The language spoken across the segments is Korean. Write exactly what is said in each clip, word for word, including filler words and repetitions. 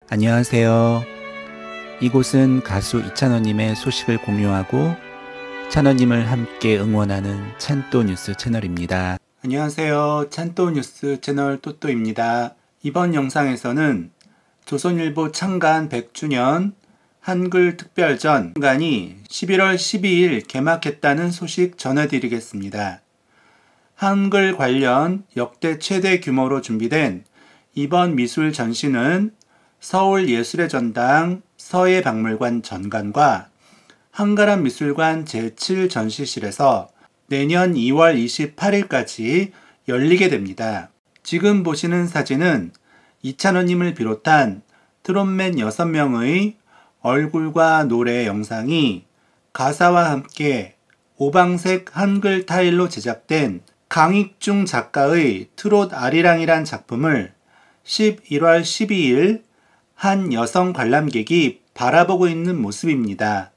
안녕하세요. 이곳은 가수 이찬원님의 소식을 공유하고 찬원님을 함께 응원하는 찬또 뉴스 채널입니다. 안녕하세요. 찬또 뉴스 채널 또또입니다. 이번 영상에서는 조선일보 창간 백 주년 한글 특별전 창간이 십일월 십이일 개막했다는 소식 전해드리겠습니다. 한글 관련 역대 최대 규모로 준비된 이번 미술 전시는 서울예술의 전당 서예박물관 전관과 한가람 미술관 제칠 전시실에서 내년 이월 이십팔일까지 열리게 됩니다. 지금 보시는 사진은 이찬원님을 비롯한 트롯맨 여섯 명의 얼굴과 노래 영상이 가사와 함께 오방색 한글 타일로 제작된 강익중 작가의 트롯 아리랑이란 작품을 십일월 십이일 한 여성 관람객이 바라보고 있는 모습입니다.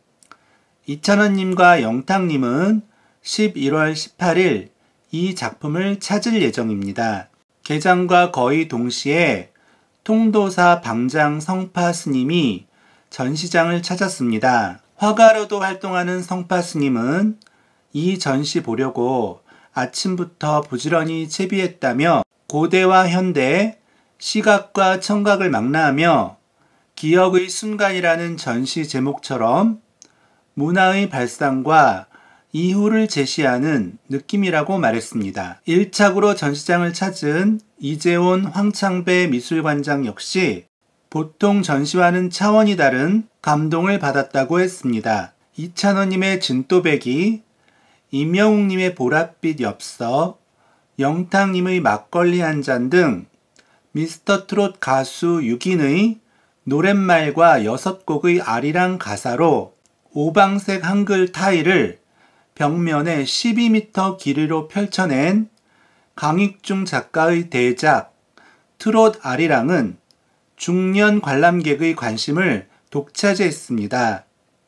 이찬원님과 영탁님은 십일월 십팔일 이 작품을 찾을 예정입니다. 개장과 거의 동시에 통도사 방장 성파 스님이 전시장을 찾았습니다. 화가로도 활동하는 성파 스님은 이 전시 보려고 아침부터 부지런히 채비했다며 고대와 현대, 시각과 청각을 망라하며 기억의 순간이라는 전시 제목처럼 문화의 발상과 이후를 제시하는 느낌이라고 말했습니다. 일 착으로 전시장을 찾은 이재온 황창배 미술관장 역시 보통 전시와는 차원이 다른 감동을 받았다고 했습니다. 이찬원님의 진또배기, 임영웅님의 보랏빛 엽서, 영탁님의 막걸리 한 잔 등 미스터 트롯 가수 육인의 노랫말과 여섯 곡의 아리랑 가사로 오방색 한글 타일을 벽면에 십이 미터 길이로 펼쳐낸 강익중 작가의 대작 트롯 아리랑은 중년 관람객의 관심을 독차지했습니다.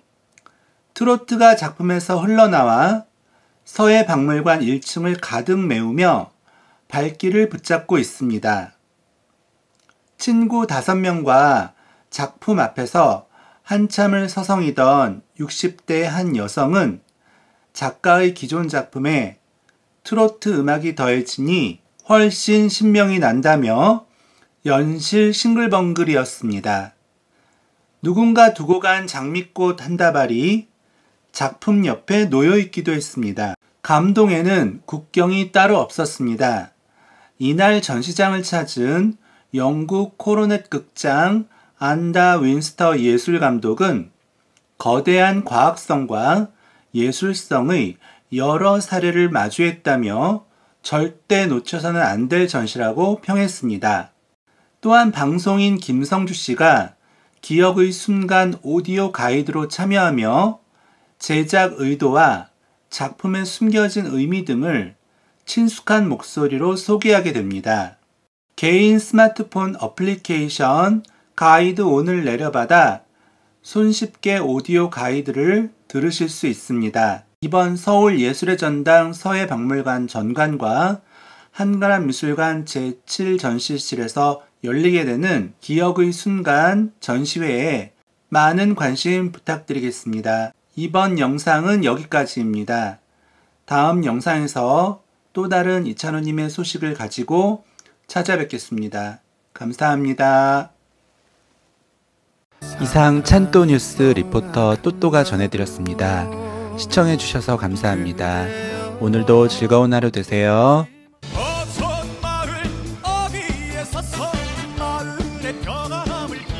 트로트가 작품에서 흘러나와 서예박물관 일 층을 가득 메우며 발길을 붙잡고 있습니다. 친구 다섯 명과 작품 앞에서 한참을 서성이던 육십 대 한 여성은 작가의 기존 작품에 트로트 음악이 더해지니 훨씬 신명이 난다며 연실 싱글벙글이었습니다. 누군가 두고 간 장미꽃 한 다발이 작품 옆에 놓여있기도 했습니다. 감동에는 국경이 따로 없었습니다. 이날 전시장을 찾은 영국 코로넷 극장 안다 윈스터 예술감독은 거대한 과학성과 예술성의 여러 사례를 마주했다며 절대 놓쳐서는 안 될 전시라고 평했습니다. 또한 방송인 김성주 씨가 기억의 순간 오디오 가이드로 참여하며 제작 의도와 작품에 숨겨진 의미 등을 친숙한 목소리로 소개하게 됩니다. 개인 스마트폰 어플리케이션 가이드온을 내려받아 손쉽게 오디오 가이드를 들으실 수 있습니다. 이번 서울예술의 전당 서예박물관 전관과 한가람 미술관 제칠 전시실에서 열리게 되는 기억의 순간 전시회에 많은 관심 부탁드리겠습니다. 이번 영상은 여기까지입니다. 다음 영상에서 또 다른 이찬원님의 소식을 가지고 찾아뵙겠습니다. 감사합니다. 이상 찬또 뉴스 리포터 또또가 전해드렸습니다. 시청해주셔서 감사합니다. 오늘도 즐거운 하루 되세요. 어촌 마을 어귀에 서서 마을의 변함을